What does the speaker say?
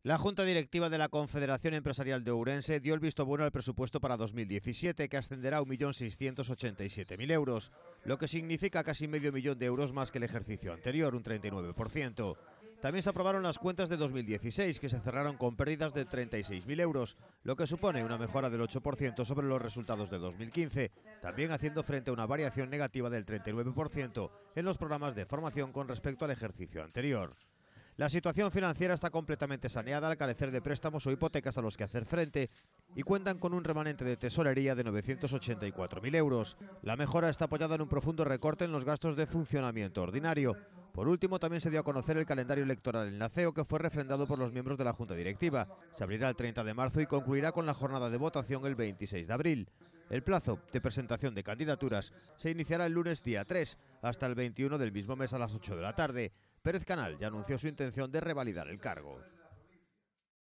La Junta Directiva de la Confederación Empresarial de Ourense dio el visto bueno al presupuesto para 2017, que ascenderá a 1.687.000 euros, lo que significa casi medio millón de euros más que el ejercicio anterior, un 39%. También se aprobaron las cuentas de 2016, que se cerraron con pérdidas de 36.000 euros, lo que supone una mejora del 8% sobre los resultados de 2015, también haciendo frente a una variación negativa del 39% en los programas de formación con respecto al ejercicio anterior. La situación financiera está completamente saneada al carecer de préstamos o hipotecas a los que hacer frente y cuentan con un remanente de tesorería de 984.000 euros. La mejora está apoyada en un profundo recorte en los gastos de funcionamiento ordinario. Por último, también se dio a conocer el calendario electoral en la CEO, que fue refrendado por los miembros de la Junta Directiva. Se abrirá el 30 de marzo y concluirá con la jornada de votación el 26 de abril. El plazo de presentación de candidaturas se iniciará el lunes día 3 hasta el 21 del mismo mes a las 8 de la tarde. Pérez Canal ya anunció su intención de revalidar el cargo.